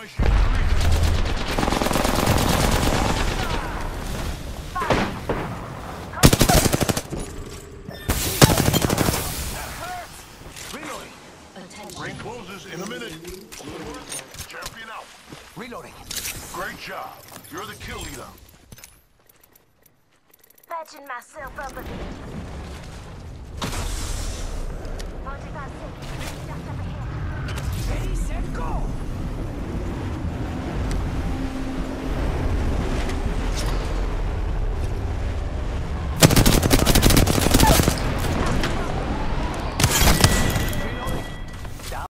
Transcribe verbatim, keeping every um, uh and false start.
my ship breathing. Reloading. Ring closes in a minute. Champion out. Reloading. Great job. You're the kill leader. Patching myself up a bit. forty-five seconds. Just up ahead. Ready, set, go!